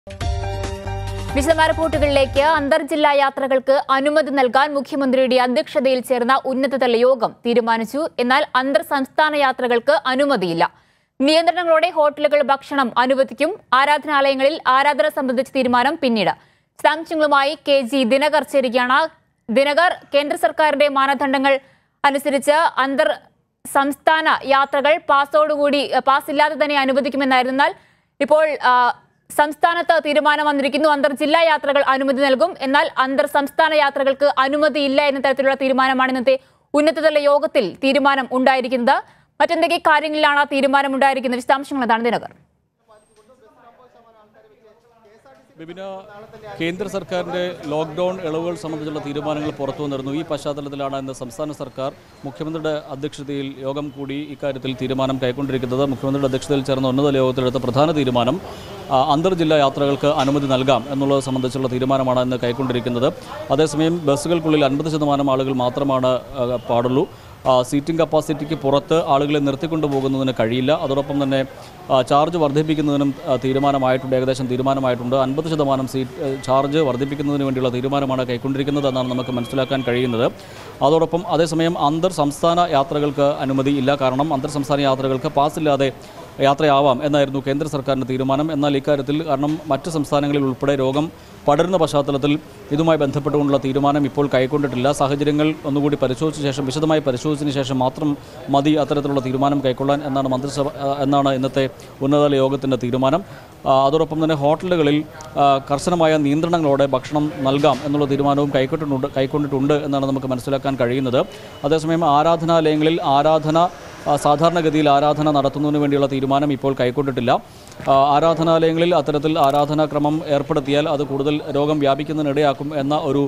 വിശദമായ റിപ്പോർട്ടുകളിലേക്ക്. അന്തർജില്ലാ യാത്രകൾക്ക് അനുമതി നൽകാൻ മുഖ്യമന്ത്രിയുടെ അധ്യക്ഷതയിൽ ചേർന്ന ഉന്നതതല യോഗം തീരുമാനിച്ചു. എന്നാൽ അന്തർ സംസ്ഥാന യാത്രകൾക്ക് അനുമതിയില്ല. നിയന്ത്രണങ്ങളോടെ ഹോട്ടലുകൾ ഭക്ഷണം അനുവദിക്കും. ആരാധനാലയങ്ങളിൽ ആരാധന സംബന്ധിച്ച തീരുമാനം പിന്നീട്. വിശദാംശങ്ങളുമായി KG ദിനകർ ചേരുകയാണ്. ദിനകർ, കേന്ദ്ര സർക്കാരിന്റെ മാനദണ്ഡങ്ങൾ അനുസരിച്ച് അന്തർ സംസ്ഥാന യാത്രകൾ പാസില്ലാതെ തന്നെ അനുവദിക്കുമെന്നായിരുന്നു. എന്നാൽ ഇപ്പോൾ സംസ്ഥാനത്ത് തീരുമാനം വന്നിരിക്കുന്നു. അന്തർജില്ലാ യാത്രകൾ അനുമതി നൽകും. എന്നാൽ അന്തർ സംസ്ഥാന യാത്രകൾക്ക് അനുമതിയില്ല എന്ന തരത്തിലുള്ള തീരുമാനമാണ് ഇന്നത്തെ ഉന്നതതല യോഗത്തിൽ തീരുമാനം ഉണ്ടായിരിക്കുന്നത്. മറ്റെന്തൊക്കെ കാര്യങ്ങളിലാണ് തീരുമാനം ഉണ്ടായിരിക്കുന്നത്? വിശദാംശങ്ങൾ എന്താണ് ദിനകർ? വിപിന, കേന്ദ്ര സർക്കാരിൻ്റെ ലോക്ക്ഡൗൺ ഇളവുകൾ സംബന്ധിച്ചുള്ള തീരുമാനങ്ങൾ പുറത്തു വന്നിരുന്നു. ഈ പശ്ചാത്തലത്തിലാണ് ഇന്ന് സംസ്ഥാന സർക്കാർ മുഖ്യമന്ത്രിയുടെ അധ്യക്ഷതയിൽ യോഗം കൂടി ഇക്കാര്യത്തിൽ തീരുമാനം കൈക്കൊണ്ടിരിക്കുന്നത്. മുഖ്യമന്ത്രിയുടെ അധ്യക്ഷതയിൽ ചേർന്ന ഉന്നത യോഗത്തിലെടുത്ത പ്രധാന തീരുമാനം അന്തർജില്ലാ യാത്രകൾക്ക് അനുമതി നൽകാം എന്നുള്ളത് സംബന്ധിച്ചുള്ള തീരുമാനമാണ് ഇന്ന് കൈക്കൊണ്ടിരിക്കുന്നത്. അതേസമയം ബസ്സുകൾക്കുള്ളിൽ 50% ആളുകൾ മാത്രമാണ് പാടുള്ളൂ. സീറ്റിംഗ് കപ്പാസിറ്റിക്ക് പുറത്ത് ആളുകളെ നിർത്തിക്കൊണ്ടു പോകുന്നതിന് കഴിയില്ല. അതോടൊപ്പം തന്നെ ചാർജ് വർദ്ധിപ്പിക്കുന്നതിനും ഏകദേശം തീരുമാനമായിട്ടുണ്ട്. 50% സീറ്റ് ചാർജ് വർദ്ധിപ്പിക്കുന്നതിന് വേണ്ടിയുള്ള തീരുമാനമാണ് കൈക്കൊണ്ടിരിക്കുന്നത് എന്നാണ് നമുക്ക് മനസ്സിലാക്കാൻ കഴിയുന്നത്. അതോടൊപ്പം അതേസമയം അന്തർ സംസ്ഥാന യാത്രകൾക്ക് അനുമതി ഇല്ല. കാരണം അന്തർ സംസ്ഥാന യാത്രകൾക്ക് പാസ്സില്ലാതെ യാത്രയാവാം എന്നായിരുന്നു കേന്ദ്ര സർക്കാരിൻ്റെ തീരുമാനം. എന്നാൽ ഇക്കാര്യത്തിൽ കാരണം മറ്റ് സംസ്ഥാനങ്ങളിൽ ഉൾപ്പെടെ രോഗം പടരുന്ന പശ്ചാത്തലത്തിൽ ഇതുമായി ബന്ധപ്പെട്ടുകൊണ്ടുള്ള തീരുമാനം ഇപ്പോൾ കൈക്കൊണ്ടിട്ടില്ല. സാഹചര്യങ്ങൾ ഒന്നുകൂടി വിശദമായി പരിശോധിച്ചതിന് ശേഷം മാത്രം മതി അത്തരത്തിലുള്ള തീരുമാനം കൈക്കൊള്ളാൻ എന്നാണ് ഇന്നത്തെ ഉന്നതതല യോഗത്തിൻ്റെ തീരുമാനം. അതോടൊപ്പം തന്നെ ഹോട്ടലുകളിൽ കർശനമായ നിയന്ത്രണങ്ങളോടെ ഭക്ഷണം നൽകാം എന്നുള്ള തീരുമാനവും കൈക്കൊണ്ടിട്ടുണ്ട് എന്നാണ് നമുക്ക് മനസ്സിലാക്കാൻ കഴിയുന്നത്. അതേസമയം ആരാധനാലയങ്ങളിൽ സാധാരണഗതിയിൽ ആരാധന നടത്തുന്നതിന് വേണ്ടിയുള്ള തീരുമാനം ഇപ്പോൾ കൈക്കൊണ്ടിട്ടില്ല. ആരാധനാലയങ്ങളിൽ അത്തരത്തിൽ ആരാധനാക്രമം ഏർപ്പെടുത്തിയാൽ അത് കൂടുതൽ രോഗം വ്യാപിക്കുന്നതിനിടയാക്കും എന്ന ഒരു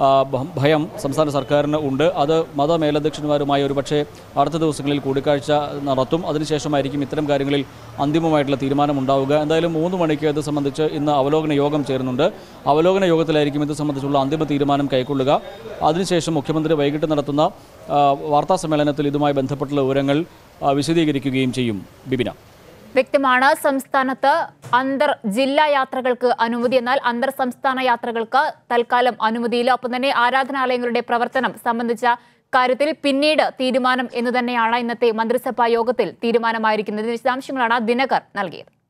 ഭയം സംസ്ഥാന സർക്കാരിന് ഉണ്ട്. അത് മതമേലധ്യക്ഷന്മാരുമായി ഒരുപക്ഷെ അടുത്ത ദിവസങ്ങളിൽ കൂടിക്കാഴ്ച നടത്തും. അതിനുശേഷമായിരിക്കും ഇത്തരം കാര്യങ്ങളിൽ അന്തിമമായിട്ടുള്ള തീരുമാനം ഉണ്ടാവുക. എന്തായാലും 3 മണിക്ക് ഇത് സംബന്ധിച്ച് ഇന്ന് അവലോകന യോഗം ചേരുന്നുണ്ട്. അവലോകന യോഗത്തിലായിരിക്കും ഇത് സംബന്ധിച്ചുള്ള അന്തിമ തീരുമാനം കൈക്കൊള്ളുക. അതിനുശേഷം മുഖ്യമന്ത്രി വൈകിട്ട് നടത്തുന്ന വാർത്താ സമ്മേളനത്തിൽ ഇതുമായി ബന്ധപ്പെട്ടുള്ള വിവരങ്ങൾ വിശദീകരിക്കുകയും ചെയ്യും. ബിബിന, വ്യക്തമാണ്. സംസ്ഥാനത്ത് അന്തർ ജില്ലാ യാത്രകൾക്ക് അനുമതി, എന്നാൽ അന്തർ സംസ്ഥാന യാത്രകൾക്ക് തൽക്കാലം അനുമതിയില്ല. ഒപ്പം തന്നെ ആരാധനാലയങ്ങളുടെ പ്രവർത്തനം സംബന്ധിച്ച കാര്യത്തിൽ പിന്നീട് തീരുമാനം എന്ന് തന്നെയാണ് ഇന്നത്തെ മന്ത്രിസഭാ യോഗത്തിൽ തീരുമാനമായിരിക്കുന്നത്. വിശദാംശങ്ങളാണ് ദിനകർ നൽകിയത്.